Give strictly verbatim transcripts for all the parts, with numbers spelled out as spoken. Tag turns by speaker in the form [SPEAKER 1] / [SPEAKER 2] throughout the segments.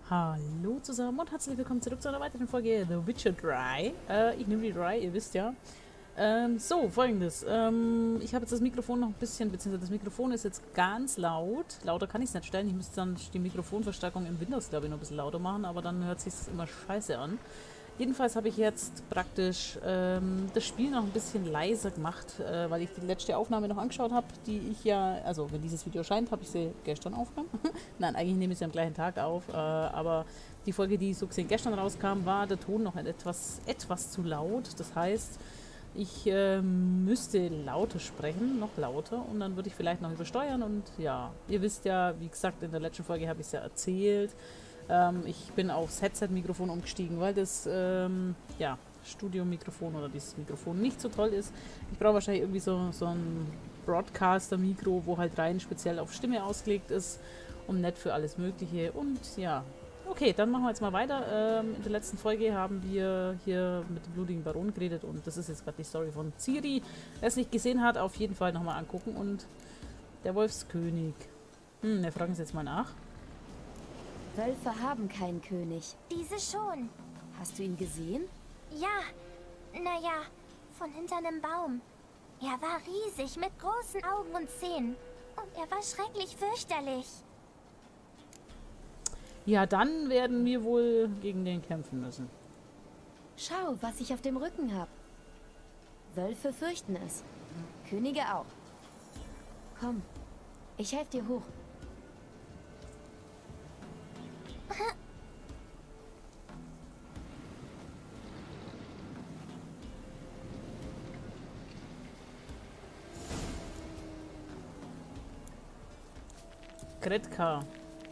[SPEAKER 1] Hallo zusammen und herzlich willkommen zurück zu einer weiteren Folge The Witcher drei. Äh, ich nehme die drei, ihr wisst ja. Ähm, so, folgendes. Ähm, ich habe jetzt das Mikrofon noch ein bisschen, beziehungsweise das Mikrofon ist jetzt ganz laut. Lauter kann ich es nicht stellen. Ich müsste dann die Mikrofonverstärkung im Windows, glaube ich, noch ein bisschen lauter machen, aber dann hört sich immer scheiße an. Jedenfalls habe ich jetzt praktisch ähm, das Spiel noch ein bisschen leiser gemacht, äh, weil ich die letzte Aufnahme noch angeschaut habe, die ich ja, also wenn dieses Video erscheint, habe ich sie gestern aufgenommen. Nein, eigentlich nehme ich sie am gleichen Tag auf, äh, aber die Folge, die so gesehen gestern rauskam, war der Ton noch etwas, etwas zu laut. Das heißt, ich äh, müsste lauter sprechen, noch lauter, und dann würde ich vielleicht noch übersteuern. Und ja, ihr wisst ja, wie gesagt, in der letzten Folge habe ich es ja erzählt. Ähm, ich bin aufs Headset-Mikrofon umgestiegen, weil das ähm, ja, Studio-Mikrofon oder dieses Mikrofon nicht so toll ist. Ich brauche wahrscheinlich irgendwie so, so ein Broadcaster-Mikro, wo halt rein speziell auf Stimme ausgelegt ist und nicht für alles Mögliche. Und ja, okay, dann machen wir jetzt mal weiter. Ähm, in der letzten Folge haben wir hier mit dem blutigen Baron geredet und das ist jetzt gerade die Story von Ciri. Wer es nicht gesehen hat, auf jeden Fall nochmal angucken. Und der Wolfskönig. Hm, wir fragen es jetzt mal nach.
[SPEAKER 2] Wölfe haben keinen König.
[SPEAKER 3] Diese schon.
[SPEAKER 2] Hast du ihn gesehen?
[SPEAKER 3] Ja, naja, von hinter einem Baum. Er war riesig, mit großen Augen und Zähnen. Und er war schrecklich fürchterlich.
[SPEAKER 1] Ja, dann werden wir wohl gegen den kämpfen müssen.
[SPEAKER 2] Schau, was ich auf dem Rücken habe. Wölfe fürchten es. Könige auch. Komm, ich helfe dir hoch.
[SPEAKER 1] Gretka.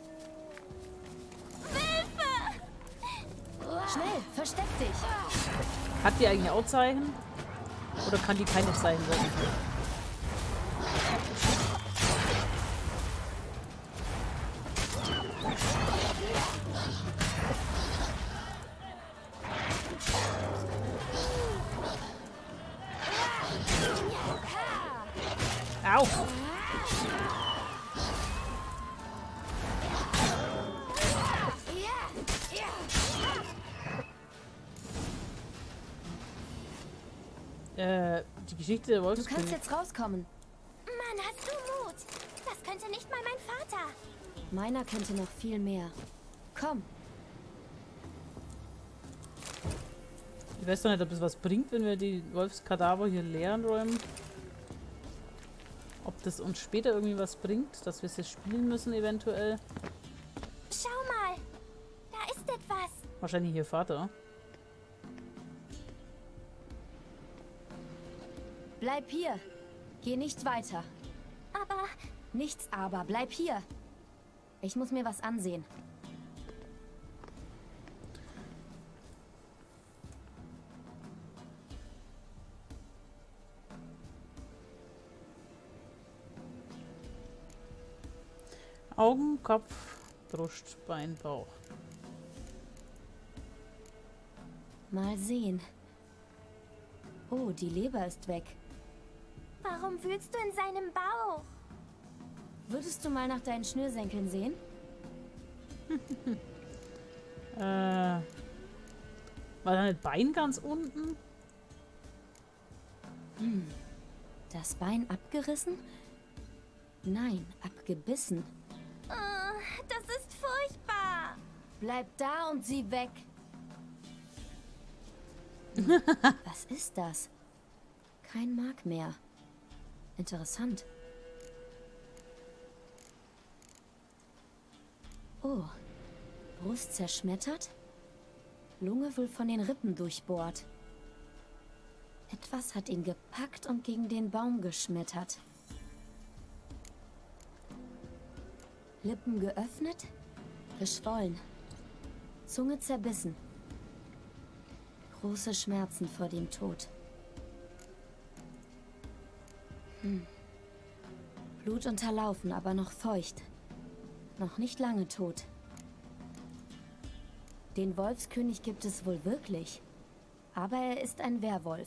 [SPEAKER 2] Schnell, versteck dich.
[SPEAKER 1] Hat die eigentlich auch Zeichen? Oder kann die keine Zeichen sein? Au! Äh, die Geschichte der
[SPEAKER 2] Du
[SPEAKER 1] Wolfskönig.
[SPEAKER 2] kannst jetzt rauskommen.
[SPEAKER 3] Mann, hast du Mut? Das könnte nicht mal mein Vater.
[SPEAKER 2] Meiner könnte noch viel mehr. Komm,
[SPEAKER 1] Ich weiß doch nicht, ob das was bringt, wenn wir die Wolfskadaver hier leeren räumen. Ob das uns später irgendwie was bringt, dass wir es jetzt spielen müssen eventuell.
[SPEAKER 3] Schau mal, da ist etwas.
[SPEAKER 1] Wahrscheinlich ihr Vater.
[SPEAKER 2] bleib hier. Geh nicht weiter.
[SPEAKER 3] Aber
[SPEAKER 2] Nichts aber, bleib hier. Ich muss mir was ansehen.
[SPEAKER 1] Augen, Kopf, Brust, Bein, Bauch.
[SPEAKER 2] Mal sehen. Oh, die Leber ist weg.
[SPEAKER 3] warum wühlst du in seinem Bauch?
[SPEAKER 2] Würdest du mal nach deinen Schnürsenkeln sehen?
[SPEAKER 1] Äh, war da nicht Bein ganz unten?
[SPEAKER 2] Das Bein abgerissen? Nein, abgebissen.
[SPEAKER 3] Oh, das ist furchtbar.
[SPEAKER 2] Bleib da und sieh weg. Was ist das? Kein Mark mehr. Interessant. Oh, Brust zerschmettert? Lunge wohl von den Rippen durchbohrt. Etwas hat ihn gepackt und gegen den Baum geschmettert. Lippen geöffnet, geschwollen. Zunge zerbissen. Große Schmerzen vor dem Tod. Hm. Blut unterlaufen, aber noch feucht. Noch nicht lange tot. Den Wolfskönig gibt es wohl wirklich. Aber er ist ein Werwolf.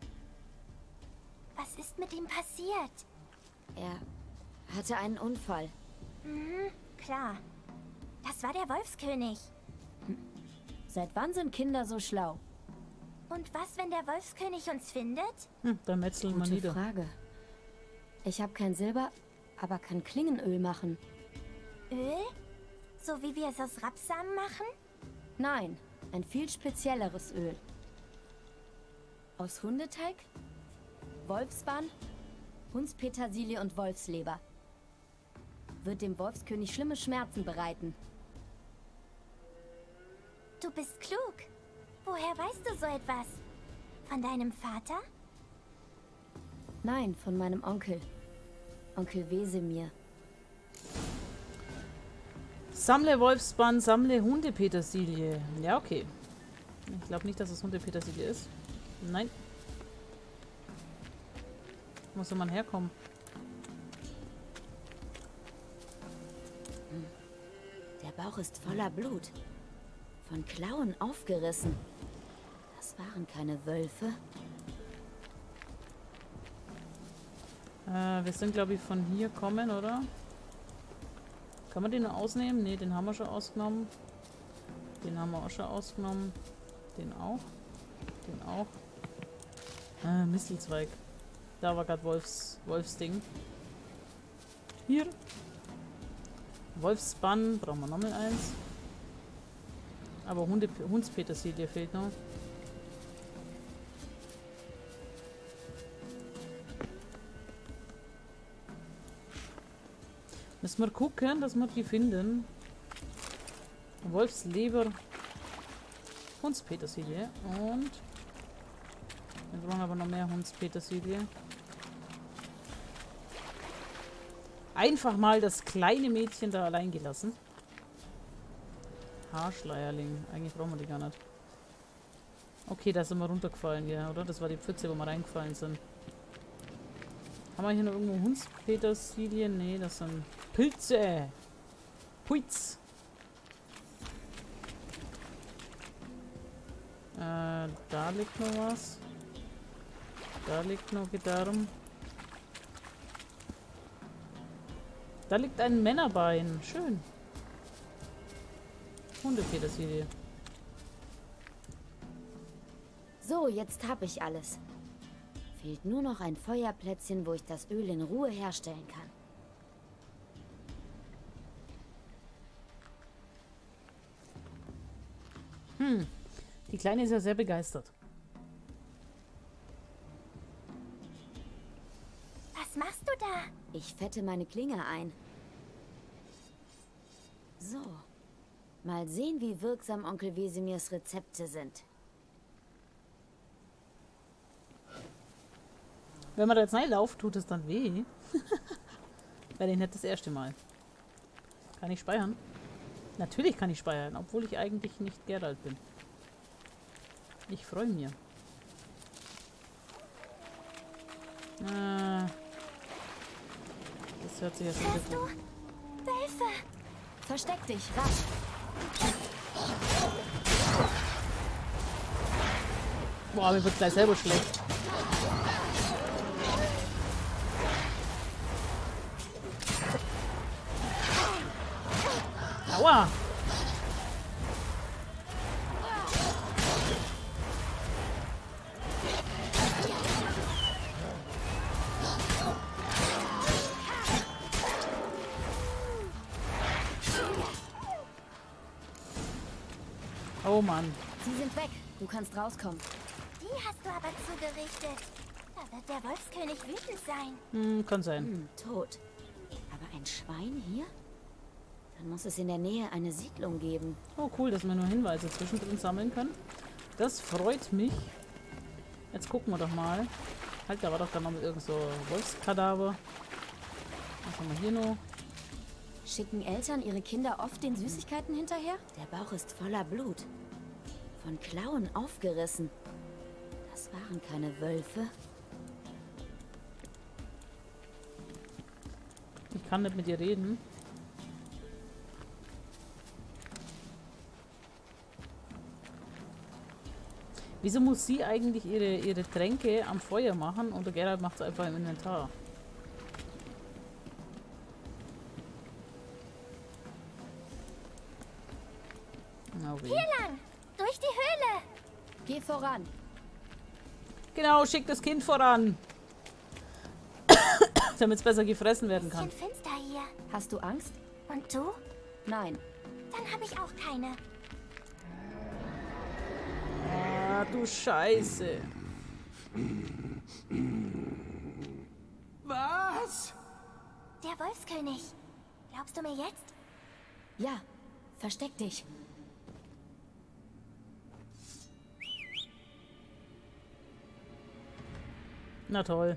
[SPEAKER 3] Was ist mit ihm passiert?
[SPEAKER 2] Er hatte einen Unfall.
[SPEAKER 3] Mhm, klar. Das Das war der Wolfskönig.
[SPEAKER 2] Seit wann sind Kinder so schlau?
[SPEAKER 3] Und was, wenn der Wolfskönig uns findet?
[SPEAKER 1] Hm, dann metzeln wir
[SPEAKER 2] Gute
[SPEAKER 1] nieder.
[SPEAKER 2] Frage. Ich habe kein Silber, aber kann Klingenöl machen.
[SPEAKER 3] Öl? So wie wir es aus Rapsamen machen?
[SPEAKER 2] Nein, ein viel spezielleres Öl. Aus Hundeteig, Wolfsbann, Hundspetersilie und Wolfsleber. Wird dem Wolfskönig schlimme Schmerzen bereiten.
[SPEAKER 3] Du bist klug. Woher weißt du so etwas? Von deinem Vater?
[SPEAKER 2] Nein, von meinem Onkel. Onkel Wesemir.
[SPEAKER 1] Sammle Wolfsbann, sammle Hundepetersilie. Ja, okay. Ich glaube nicht, dass es Hundepetersilie ist. Nein. Wo soll man herkommen?
[SPEAKER 2] Der Bauch ist voller Blut. Von Klauen aufgerissen. Das waren keine Wölfe.
[SPEAKER 1] Äh, wir sind, glaube ich, von hier kommen, oder? Kann man den noch ausnehmen? Ne, den haben wir schon ausgenommen. Den haben wir auch schon ausgenommen. Den auch. Den auch. Äh, Mistelzweig. Da war gerade Wolfs, Wolfsding. Hier. Wolfsbann. Brauchen wir nochmal eins. Aber Hunde, Hundspetersilie fehlt noch. Müssen wir gucken, dass wir die finden. Wolfsleber. Hundspetersilie. Und wir brauchen aber noch mehr Hundspetersilie. Einfach mal das kleine Mädchen da allein gelassen. Haarschleierling. Eigentlich brauchen wir die gar nicht. Okay, da sind wir runtergefallen, ja, oder? Das war die Pfütze, wo wir reingefallen sind. Haben wir hier noch irgendwo Hundspetersilie? Nee, das sind Pilze. Puiz. Äh, da liegt noch was. Da liegt noch Gedärm. Da liegt ein Männerbein. Schön. Hundepetersilie.
[SPEAKER 2] So, jetzt habe ich alles. Fehlt nur noch ein Feuerplätzchen, wo ich das Öl in Ruhe herstellen kann.
[SPEAKER 1] Hm. Die Kleine ist ja sehr begeistert.
[SPEAKER 3] Was machst du da?
[SPEAKER 2] Ich fette meine Klinge ein. So. Mal sehen, wie wirksam Onkel Wesemirs Rezepte sind.
[SPEAKER 1] Wenn man da jetzt reinlauft, tut es dann weh. Wäre nicht das erste Mal. Kann ich speichern? Natürlich kann ich speichern, obwohl ich eigentlich nicht Geralt bin. Ich freue mich. Äh, das hört sich jetzt nicht
[SPEAKER 3] Hörst
[SPEAKER 1] so
[SPEAKER 3] du?
[SPEAKER 1] gut.
[SPEAKER 3] Wölfe!
[SPEAKER 2] Versteck dich, rasch!
[SPEAKER 1] Boah, mir wird gleich selber schlecht. Aua! Oh Mann.
[SPEAKER 2] Sie sind weg. Du kannst rauskommen.
[SPEAKER 3] Die hast du aber zugerichtet. Da wird der Wolfskönig wütend sein.
[SPEAKER 1] Hm, kann sein.
[SPEAKER 2] Hm, tot. Aber ein Schwein hier? Dann muss es in der Nähe eine Siedlung geben.
[SPEAKER 1] Oh cool, dass wir nur Hinweise zwischendrin sammeln können. Das freut mich. Jetzt gucken wir doch mal. Halt, da war doch dann noch irgend so Wolfskadaver. Was haben wir hier noch?
[SPEAKER 2] Schicken Eltern ihre Kinder oft den Süßigkeiten hinterher? Der Bauch ist voller Blut. Von Klauen aufgerissen. Das waren keine Wölfe.
[SPEAKER 1] Ich kann nicht mit ihr reden. Wieso muss sie eigentlich ihre, ihre Tränke am Feuer machen und der Geralt macht es einfach im Inventar? Oh, weh.
[SPEAKER 3] Hier lang! Durch die Höhle!
[SPEAKER 2] Geh voran.
[SPEAKER 1] Genau, schick das Kind voran. Damit es besser gefressen werden kann.
[SPEAKER 3] Bisschen finster hier.
[SPEAKER 2] Hast du Angst?
[SPEAKER 3] Und du?
[SPEAKER 2] Nein.
[SPEAKER 3] Dann habe ich auch keine.
[SPEAKER 1] Ah, du Scheiße.
[SPEAKER 4] Was?
[SPEAKER 3] Der Wolfskönig. Glaubst du mir jetzt?
[SPEAKER 2] Ja, versteck dich.
[SPEAKER 1] Na toll.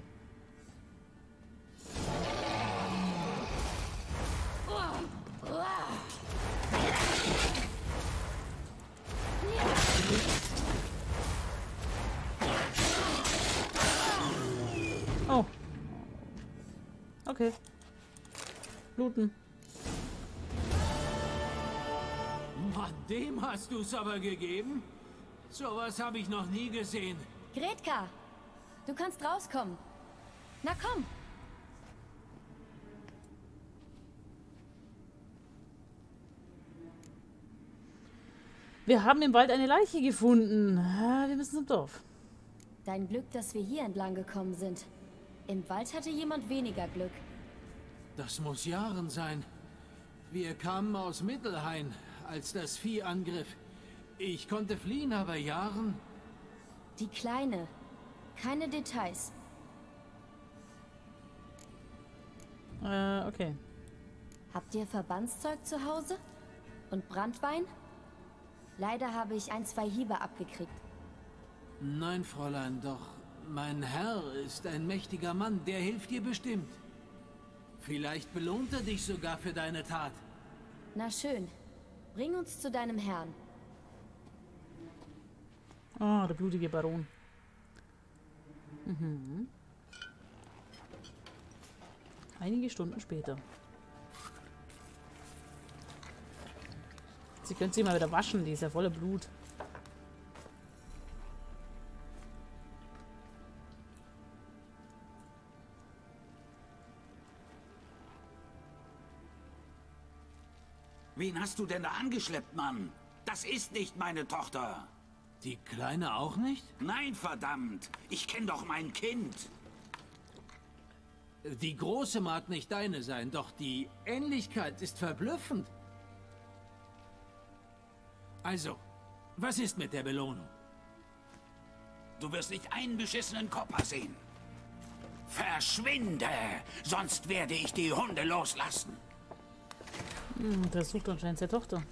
[SPEAKER 1] Oh. Okay. Bluten.
[SPEAKER 4] Mann, dem hast du's aber gegeben? Sowas habe ich noch nie gesehen.
[SPEAKER 2] Gretka, du kannst rauskommen. Na komm.
[SPEAKER 1] Wir haben im Wald eine Leiche gefunden. Ah, wir müssen zum Dorf.
[SPEAKER 2] Dein Glück, dass wir hier entlang gekommen sind. Im Wald hatte jemand weniger Glück.
[SPEAKER 4] Das muss Jahren sein. Wir kamen aus Mittelhain, als das Vieh angriff. Ich konnte fliehen, aber Jahren...
[SPEAKER 2] Die Kleine. Keine Details.
[SPEAKER 1] Äh, okay.
[SPEAKER 2] Habt ihr Verbandszeug zu Hause? Und Branntwein? Leider habe ich ein, zwei Hiebe abgekriegt.
[SPEAKER 4] Nein, Fräulein, doch mein Herr ist ein mächtiger Mann, der hilft dir bestimmt. Vielleicht belohnt er dich sogar für deine Tat.
[SPEAKER 2] Na schön. Bring uns zu deinem Herrn.
[SPEAKER 1] Ah, der blutige Baron. Mhm. Einige Stunden später. Sie können sie mal wieder waschen, die ist ja voller Blut.
[SPEAKER 5] Wen hast du denn da angeschleppt, Mann? Das ist nicht meine Tochter.
[SPEAKER 4] Die Kleine auch nicht?
[SPEAKER 5] Nein, verdammt. Ich kenne doch mein Kind.
[SPEAKER 4] Die Große mag nicht deine sein, doch die Ähnlichkeit ist verblüffend. Also, was ist mit der Belohnung?
[SPEAKER 5] Du wirst nicht einen beschissenen Kopper sehen. Verschwinde, sonst werde ich die Hunde loslassen.
[SPEAKER 1] Hm, der sucht anscheinend seine Tochter.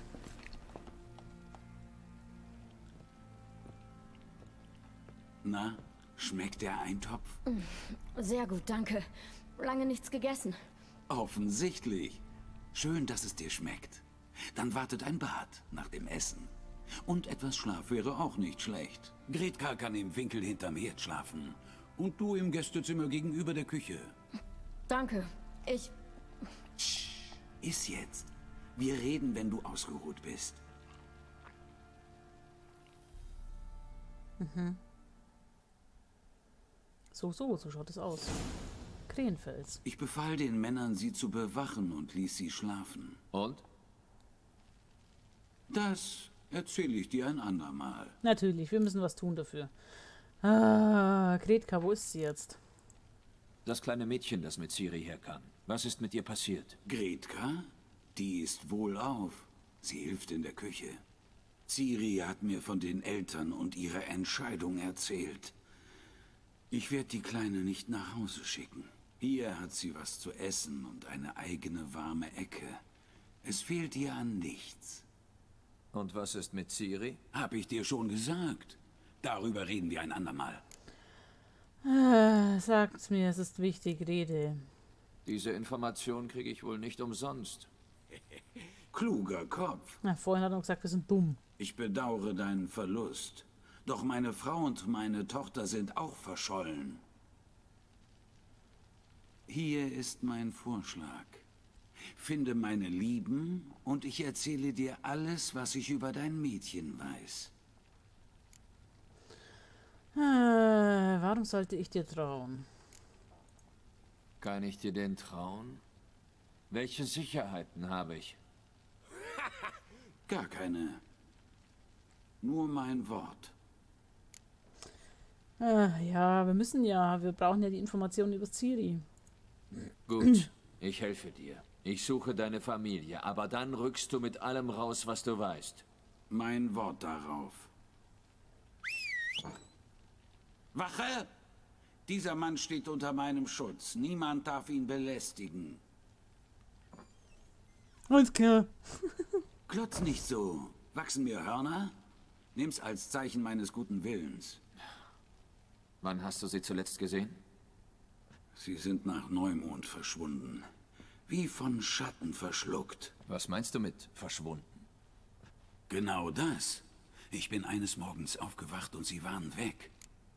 [SPEAKER 5] Na, schmeckt der Eintopf?
[SPEAKER 2] Sehr gut, danke. Lange nichts gegessen.
[SPEAKER 5] Offensichtlich. Schön, dass es dir schmeckt. Dann wartet ein Bad nach dem Essen. Und etwas Schlaf wäre auch nicht schlecht. Gretka kann im Winkel hinterm Herd schlafen. Und du im Gästezimmer gegenüber der Küche.
[SPEAKER 2] Danke. Ich...
[SPEAKER 5] Psst, iss jetzt. Wir reden, wenn du ausgeruht bist.
[SPEAKER 1] Mhm. So, so, so schaut es aus. Krähenfels.
[SPEAKER 5] Ich befahl den Männern, sie zu bewachen und ließ sie schlafen.
[SPEAKER 6] Und?
[SPEAKER 5] Das erzähle ich dir ein andermal.
[SPEAKER 1] Natürlich, wir müssen was tun dafür. Ah, Gretka, wo ist sie jetzt?
[SPEAKER 6] Das kleine Mädchen, das mit Ciri herkam. Was ist mit ihr passiert?
[SPEAKER 5] Gretka? Die ist wohlauf. Sie hilft in der Küche. Ciri hat mir von den Eltern und ihrer Entscheidung erzählt. Ich werde die Kleine nicht nach Hause schicken. Hier hat sie was zu essen und eine eigene warme Ecke. Es fehlt ihr an nichts.
[SPEAKER 6] Und was ist mit Ciri?
[SPEAKER 5] Hab ich dir schon gesagt. Darüber reden wir ein andermal.
[SPEAKER 1] Ah, sagt's mir, es ist wichtig, rede.
[SPEAKER 6] Diese Information kriege ich wohl nicht umsonst.
[SPEAKER 5] Kluger Kopf.
[SPEAKER 1] Na, vorhin hat er noch gesagt, wir sind dumm.
[SPEAKER 5] Ich bedauere deinen Verlust. Doch meine Frau und meine Tochter sind auch verschollen. Hier ist mein Vorschlag. Finde meine Lieben und ich erzähle dir alles, was ich über dein Mädchen weiß.
[SPEAKER 1] Ah, warum sollte ich dir trauen?
[SPEAKER 6] Kann ich dir denn trauen? Welche Sicherheiten habe ich?
[SPEAKER 5] Gar keine. Nur mein Wort.
[SPEAKER 1] Ah, ja, wir müssen ja. Wir brauchen ja die Informationen über Ciri.
[SPEAKER 6] Gut, ich helfe dir. Ich suche deine Familie, aber dann rückst du mit allem raus, was du weißt.
[SPEAKER 5] Mein Wort darauf. Wache! Dieser Mann steht unter meinem Schutz. Niemand darf ihn belästigen.
[SPEAKER 1] Alles klar.
[SPEAKER 5] Klotz nicht so. Wachsen mir Hörner? Nimm's als Zeichen meines guten Willens.
[SPEAKER 6] Wann hast du sie zuletzt gesehen?
[SPEAKER 5] Sie sind nach Neumond verschwunden. Wie von Schatten verschluckt.
[SPEAKER 6] Was meinst du mit verschwunden?
[SPEAKER 5] Genau das. Ich bin eines Morgens aufgewacht und sie waren weg.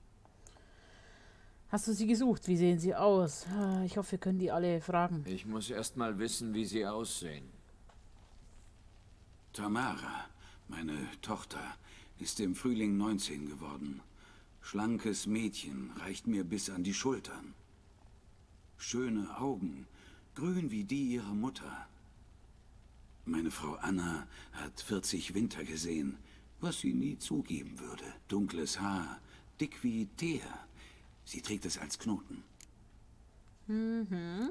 [SPEAKER 1] Hast du sie gesucht? Wie sehen sie aus? Ah, ich hoffe, wir können die alle fragen.
[SPEAKER 6] Ich muss erst mal wissen, wie sie aussehen.
[SPEAKER 5] Tamara, meine Tochter, ist im Frühling neunzehn geworden. Schlankes Mädchen, reicht mir bis an die Schultern. Schöne Augen, grün wie die ihrer Mutter. Meine Frau Anna hat vierzig Winter gesehen, was sie nie zugeben würde. Dunkles Haar, dick wie Teer. Sie trägt es als Knoten.
[SPEAKER 1] Mhm.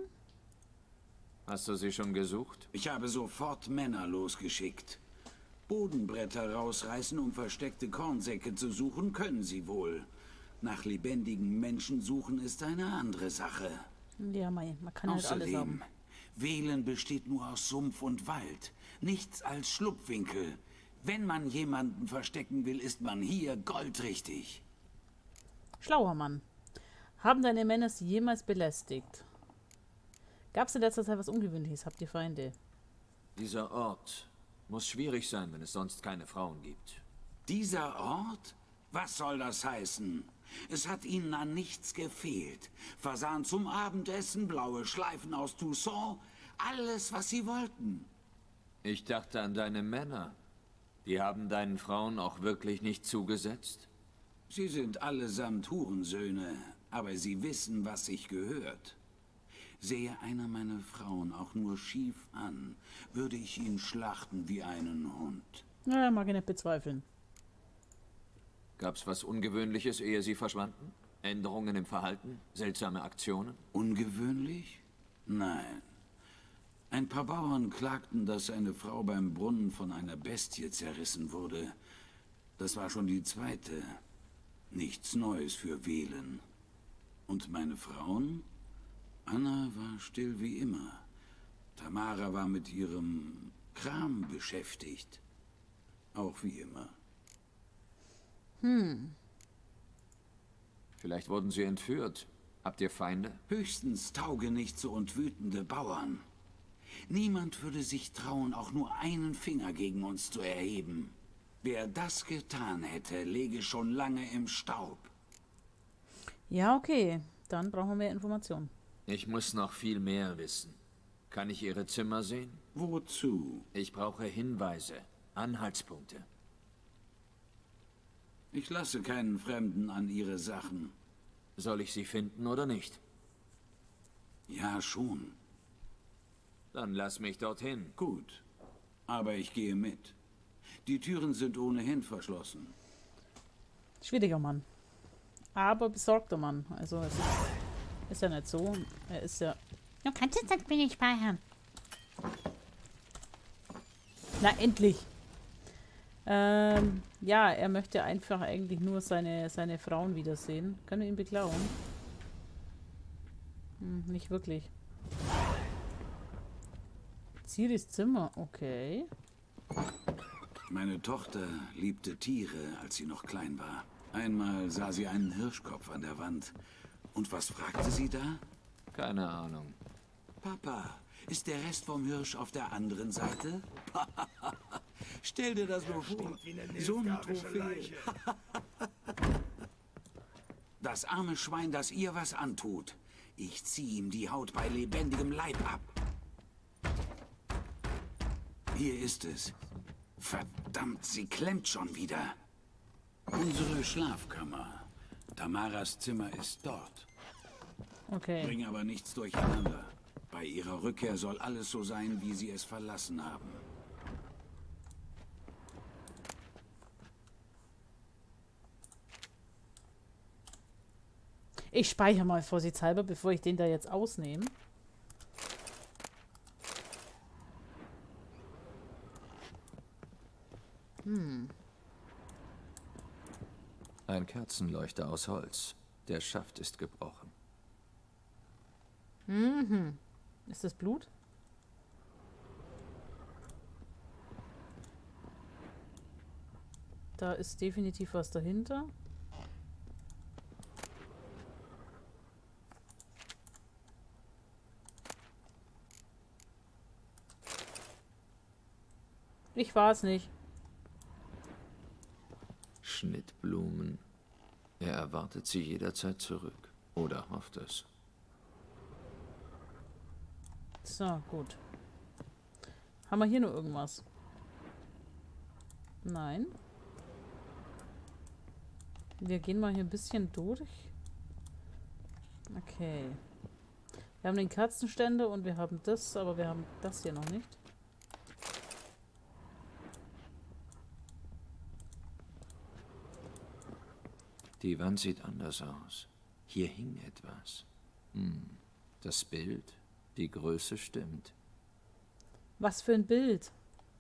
[SPEAKER 6] Hast du sie schon gesucht?
[SPEAKER 5] Ich habe sofort Männer losgeschickt. Bodenbretter rausreißen, um versteckte Kornsäcke zu suchen, können sie wohl. Nach lebendigen Menschen suchen ist eine andere Sache.
[SPEAKER 1] Ja, mei, man kann halt alles haben.
[SPEAKER 5] Außerdem, Wählen besteht nur aus Sumpf und Wald. Nichts als Schlupfwinkel. Wenn man jemanden verstecken will, ist man hier goldrichtig.
[SPEAKER 1] Schlauer Mann. Haben deine Männer sie jemals belästigt? Gab es in letzter Zeit was Ungewöhnliches? Habt ihr Feinde?
[SPEAKER 6] Dieser Ort muss schwierig sein, wenn es sonst keine Frauen gibt.
[SPEAKER 5] Dieser Ort? Was soll das heißen? Es hat ihnen an nichts gefehlt. Fasan zum Abendessen, blaue Schleifen aus Toussaint, alles, was sie wollten.
[SPEAKER 6] Ich dachte an deine Männer. Die haben deinen Frauen auch wirklich nicht zugesetzt?
[SPEAKER 5] Sie sind allesamt Hurensöhne, aber sie wissen, was sich gehört. Sehe einer meiner Frauen auch nur schief an, würde ich ihn schlachten wie einen Hund.
[SPEAKER 1] Naja, mag ich nicht bezweifeln.
[SPEAKER 6] Gab's was Ungewöhnliches, ehe sie verschwanden? Änderungen im Verhalten? Seltsame Aktionen?
[SPEAKER 5] Ungewöhnlich? Nein. Ein paar Bauern klagten, dass eine Frau beim Brunnen von einer Bestie zerrissen wurde. Das war schon die zweite. Nichts Neues für Wählen. Und meine Frauen? Anna war still wie immer. Tamara war mit ihrem Kram beschäftigt. Auch wie immer.
[SPEAKER 1] Hm.
[SPEAKER 6] Vielleicht wurden sie entführt. Habt ihr Feinde?
[SPEAKER 5] Höchstens taugenichtse und wütende Bauern. Niemand würde sich trauen, auch nur einen Finger gegen uns zu erheben. Wer das getan hätte, läge schon lange im Staub.
[SPEAKER 1] Ja, okay. Dann brauchen wir mehr Informationen.
[SPEAKER 6] Ich muss noch viel mehr wissen. Kann ich ihre Zimmer sehen?
[SPEAKER 5] Wozu?
[SPEAKER 6] Ich brauche Hinweise, Anhaltspunkte.
[SPEAKER 5] Ich lasse keinen Fremden an ihre Sachen.
[SPEAKER 6] Soll ich sie finden oder nicht?
[SPEAKER 5] Ja, schon.
[SPEAKER 6] Dann lass mich dorthin.
[SPEAKER 5] Gut. Aber ich gehe mit. Die Türen sind ohnehin verschlossen.
[SPEAKER 1] Schwieriger Mann. Aber besorgter Mann. Also es ist, ist ja nicht so. Er ist ja...
[SPEAKER 7] Du kannst es das nicht speichern.
[SPEAKER 1] Na, endlich! Ähm, ja, er möchte einfach eigentlich nur seine, seine Frauen wiedersehen. Können wir ihn beklauen? Hm, nicht wirklich. Ciris Zimmer, okay.
[SPEAKER 5] Meine Tochter liebte Tiere, als sie noch klein war. Einmal sah sie einen Hirschkopf an der Wand. Und was fragte sie da?
[SPEAKER 6] Keine Ahnung.
[SPEAKER 5] Papa, ist der Rest vom Hirsch auf der anderen Seite? Stell dir das nur vor. So eine Trophäe. Das arme Schwein, das ihr was antut. Ich zieh ihm die Haut bei lebendigem Leib ab. Hier ist es. Verdammt, sie klemmt schon wieder. Unsere Schlafkammer. Tamaras Zimmer ist dort.
[SPEAKER 1] Okay.
[SPEAKER 5] Bring aber nichts durcheinander. Bei ihrer Rückkehr soll alles so sein, wie sie es verlassen haben.
[SPEAKER 1] Ich speichere mal vorsichtshalber, bevor ich den da jetzt ausnehme. Hm.
[SPEAKER 6] Ein Kerzenleuchter aus Holz. Der Schaft ist gebrochen.
[SPEAKER 1] Mhm. Ist das Blut? Da ist definitiv was dahinter. Ich war es nicht.
[SPEAKER 6] Schnittblumen. Er erwartet sie jederzeit zurück. Oder hofft es.
[SPEAKER 1] So, gut. Haben wir hier noch irgendwas? Nein. Wir gehen mal hier ein bisschen durch. Okay. Wir haben den Kerzenständer und wir haben das, aber wir haben das hier noch nicht.
[SPEAKER 6] Die Wand sieht anders aus. Hier hing etwas. Hm. Das Bild, die Größe stimmt.
[SPEAKER 1] Was für ein Bild?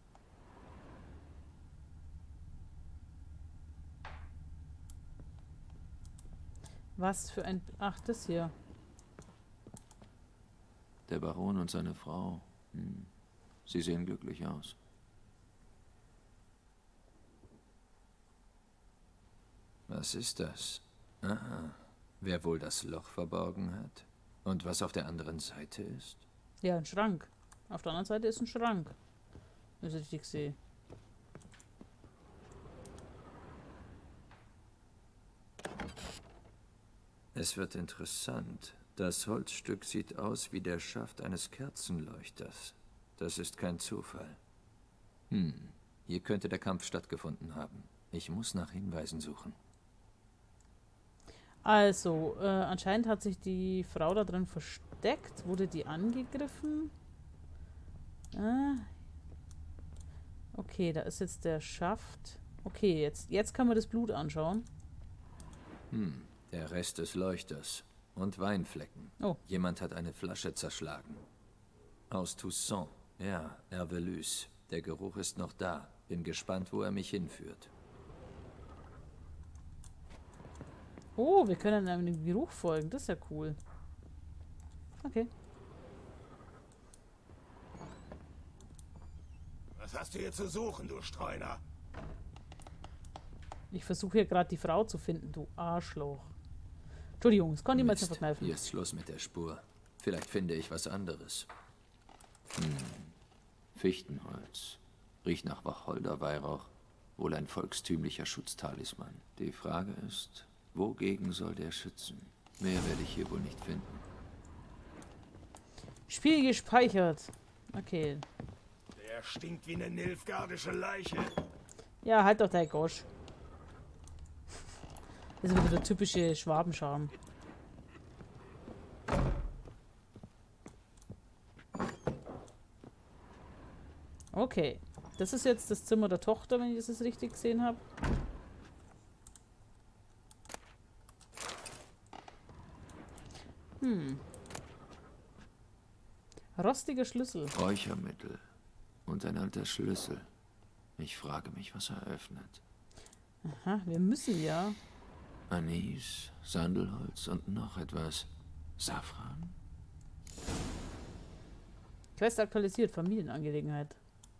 [SPEAKER 1] Was für ein... Ach, das hier.
[SPEAKER 6] Der Baron und seine Frau. Hm. Sie sehen glücklich aus. Was ist das? Aha. Wer wohl das Loch verborgen hat? Und was auf der anderen Seite ist?
[SPEAKER 1] Ja, ein Schrank. Auf der anderen Seite ist ein Schrank. Wenn ich richtig sehe.
[SPEAKER 6] Es wird interessant. Das Holzstück sieht aus wie der Schaft eines Kerzenleuchters. Das ist kein Zufall. Hm, hier könnte der Kampf stattgefunden haben. Ich muss nach Hinweisen suchen.
[SPEAKER 1] Also, äh, anscheinend hat sich die Frau da drin versteckt. Wurde die angegriffen? Ah. Okay, da ist jetzt der Schaft. Okay, jetzt, jetzt kann man das Blut anschauen.
[SPEAKER 6] Hm, der Rest des Leuchters. Und Weinflecken.
[SPEAKER 1] Oh.
[SPEAKER 6] Jemand hat eine Flasche zerschlagen. Aus Toussaint. Ja, Hervelus. Der Geruch ist noch da. Bin gespannt, wo er mich hinführt.
[SPEAKER 1] Oh, wir können einem Geruch folgen. Das ist ja cool. Okay.
[SPEAKER 8] Was hast du hier zu suchen, du Streuner?
[SPEAKER 1] Ich versuche hier gerade die Frau zu finden, du Arschloch. Entschuldigung, das konnte ich mir jetzt nicht verkneifen.
[SPEAKER 6] Hier ist Schluss mit der Spur. Vielleicht finde ich was anderes. Hm. Fichtenholz. Riecht nach Wacholderweihrauch. Wohl ein volkstümlicher Schutztalisman. Die Frage ist, wogegen soll der schützen? Mehr werde ich hier wohl nicht finden.
[SPEAKER 1] Spiel gespeichert. Okay.
[SPEAKER 8] Der stinkt wie eine nilfgaardische Leiche.
[SPEAKER 1] Ja, halt doch dein Gosch. Das ist wieder der typische Schwabenscharm. Okay. Das ist jetzt das Zimmer der Tochter, wenn ich das jetzt richtig gesehen habe. Hm. Rostiger Schlüssel.
[SPEAKER 6] Räuchermittel. Und ein alter Schlüssel. Ich frage mich, was er öffnet.
[SPEAKER 1] Aha, wir müssen ja.
[SPEAKER 6] Anis, Sandelholz und noch etwas. Safran?
[SPEAKER 1] Quest aktualisiert, Familienangelegenheit.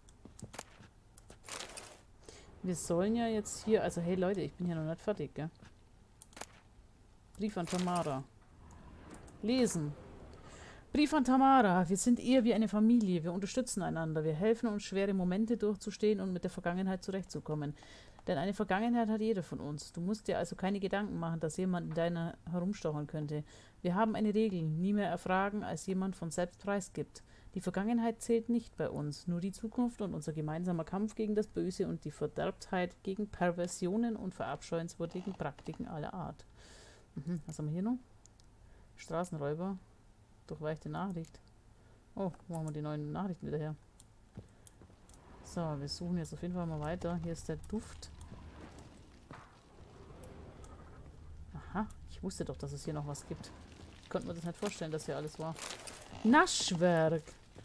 [SPEAKER 1] Wir sollen ja jetzt hier, also hey Leute, ich bin hier noch nicht fertig, gell? Brief an Tamara. Lesen. Brief an Tamara. Wir sind eher wie eine Familie. Wir unterstützen einander. Wir helfen uns, schwere Momente durchzustehen und mit der Vergangenheit zurechtzukommen. Denn eine Vergangenheit hat jeder von uns. Du musst dir also keine Gedanken machen, dass jemand in deiner herumstochern könnte. Wir haben eine Regel, nie mehr erfragen, als jemand von selbst preisgibt. Die Vergangenheit zählt nicht bei uns, nur die Zukunft und unser gemeinsamer Kampf gegen das Böse und die Verderbtheit gegen Perversionen und verabscheuenswürdigen Praktiken aller Art. Mhm, was haben wir hier noch? Straßenräuber. Durchweichte Nachricht. Oh, wo haben wir die neuen Nachrichten wieder her? So, wir suchen jetzt auf jeden Fall mal weiter. Hier ist der Duft. Aha, ich Ich wusste doch, dass es hier noch was gibt. Ich konnte mir das nicht vorstellen, dass hier alles war. Naschwerk.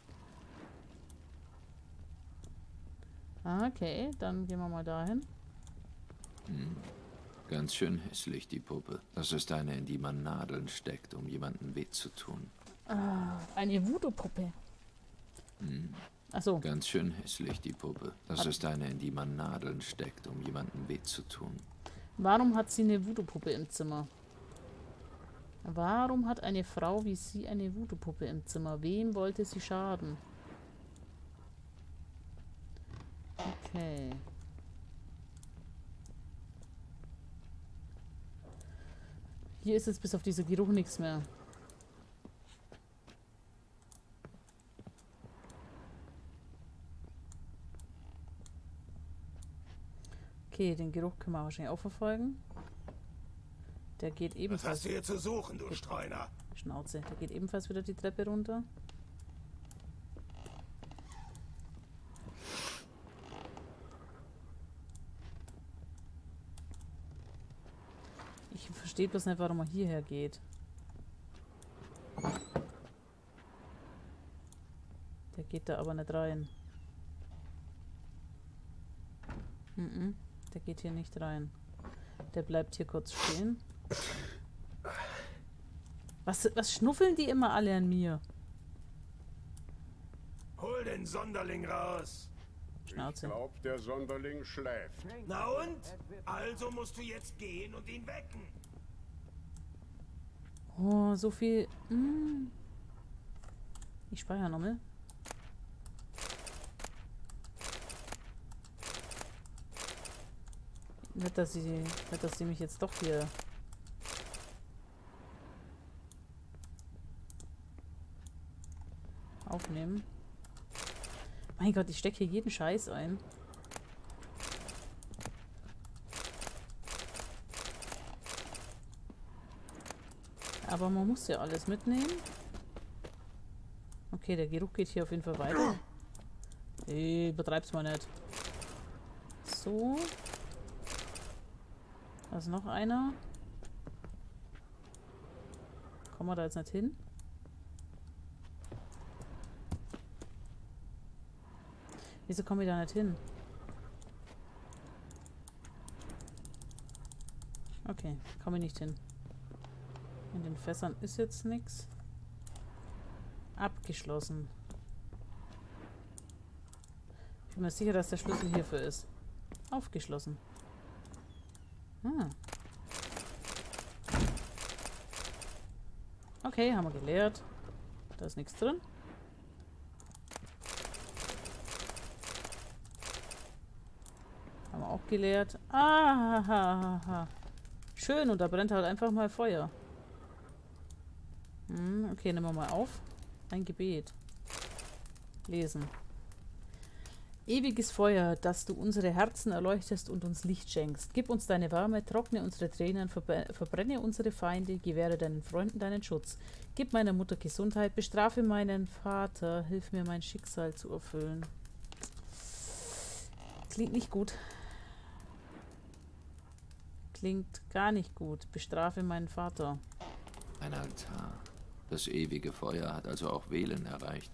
[SPEAKER 1] Okay, dann gehen wir mal dahin.
[SPEAKER 6] Hm. Ganz schön hässlich, die Puppe. Das ist eine, in die man Nadeln steckt, um jemandem weh zu tun.
[SPEAKER 1] Ah, eine Voodoo-Puppe.
[SPEAKER 6] Hm.
[SPEAKER 1] Ach so.
[SPEAKER 6] Ganz schön hässlich, die Puppe. Das Hat ist eine, in die man Nadeln steckt, um jemandem weh zu tun.
[SPEAKER 1] Warum hat sie eine Voodoo-Puppe im Zimmer? Warum hat eine Frau wie sie eine Voodoo-Puppe im Zimmer? Wem wollte sie schaden? Okay. Hier ist jetzt bis auf diese Geruch nichts mehr. Okay, den Geruch können wir wahrscheinlich auch verfolgen. Der geht ebenfalls...
[SPEAKER 8] Was hast du hier zu suchen, du Streuner?
[SPEAKER 1] Schnauze. Der geht ebenfalls wieder die Treppe runter. Ich verstehe bloß nicht, warum er hierher geht. Der geht da aber nicht rein. Mhm. Der geht hier nicht rein. Der bleibt hier kurz stehen. Was, was schnuffeln die immer alle an mir?
[SPEAKER 8] Hol den Sonderling raus.
[SPEAKER 1] Schnauze.
[SPEAKER 9] Ich glaub, der Sonderling schläft.
[SPEAKER 8] Na und? Also musst du jetzt gehen und ihn wecken.
[SPEAKER 1] Oh, so viel. Mm. Ich speichere nochmal. Nicht, dass sie, nicht, dass sie mich jetzt doch hier... aufnehmen. Mein Gott, ich stecke hier jeden Scheiß ein. Aber man muss ja alles mitnehmen. Okay, der Geruch geht hier auf jeden Fall weiter. Ey, übertreib's mal nicht. So. Da ist noch einer. Kommen wir da jetzt nicht hin? Wieso komme ich da nicht hin? Okay, komme ich nicht hin. In den Fässern ist jetzt nichts. Abgeschlossen. Ich bin mir sicher, dass der Schlüssel hierfür ist. Aufgeschlossen. Ah. Okay, haben wir geleert. Da ist nichts drin. Haben wir auch geleert. Ah, ha, ha, ha. Schön, und da brennt halt einfach mal Feuer. Hm, okay, nehmen wir mal auf. Ein Gebet. Lesen. Ewiges Feuer, dass du unsere Herzen erleuchtest und uns Licht schenkst. Gib uns deine Wärme, trockne unsere Tränen, verbrenne unsere Feinde, gewähre deinen Freunden deinen Schutz. Gib meiner Mutter Gesundheit, bestrafe meinen Vater, hilf mir mein Schicksal zu erfüllen. Klingt nicht gut. Klingt gar nicht gut. Bestrafe meinen Vater.
[SPEAKER 6] Ein Altar. Das ewige Feuer hat also auch Wählen erreicht.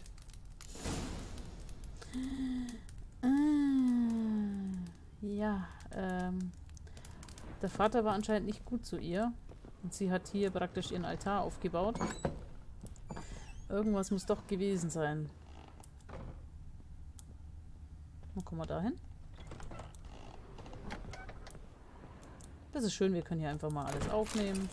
[SPEAKER 1] Ja, ähm, der Vater war anscheinend nicht gut zu ihr. Und sie hat hier praktisch ihren Altar aufgebaut. Irgendwas muss doch gewesen sein. Wo kommen wir da hin? Das ist schön, wir können hier einfach mal alles aufnehmen.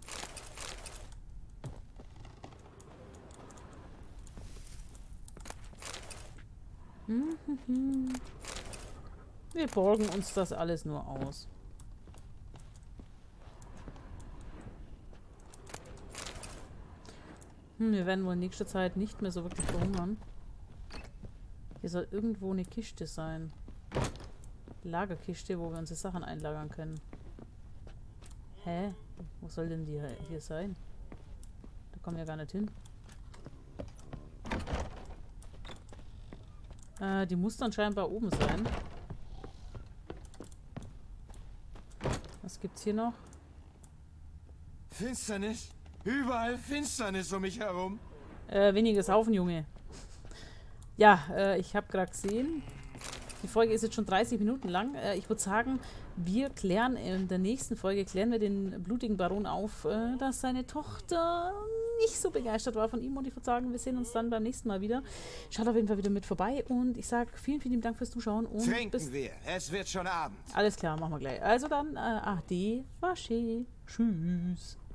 [SPEAKER 1] Wir borgen uns das alles nur aus. Hm, wir werden wohl in nächster Zeit nicht mehr so wirklich verhungern. Hier soll irgendwo eine Kiste sein. Lagerkiste, wo wir unsere Sachen einlagern können. Hä? Wo soll denn die hier sein? Da kommen wir gar nicht hin. Äh, die muss dann scheinbar oben sein. Was gibt's hier noch?
[SPEAKER 8] Finsternis? Überall Finsternis um mich herum.
[SPEAKER 1] Äh, weniger saufen, Junge. Ja, äh, ich habe gerade gesehen, die Folge ist jetzt schon dreißig Minuten lang. Äh, ich würde sagen, wir klären in der nächsten Folge, klären wir den blutigen Baron auf, äh, dass seine Tochter nicht so begeistert war von ihm. Und ich würde sagen, wir sehen uns dann beim nächsten Mal wieder. Schaut auf jeden Fall wieder mit vorbei. Und ich sage vielen, vielen Dank fürs Zuschauen. Und
[SPEAKER 8] Trinken
[SPEAKER 1] bis
[SPEAKER 8] wir. Es wird schon Abend.
[SPEAKER 1] Alles klar, machen wir gleich. Also dann, äh, Ade, Wasche. Tschüss.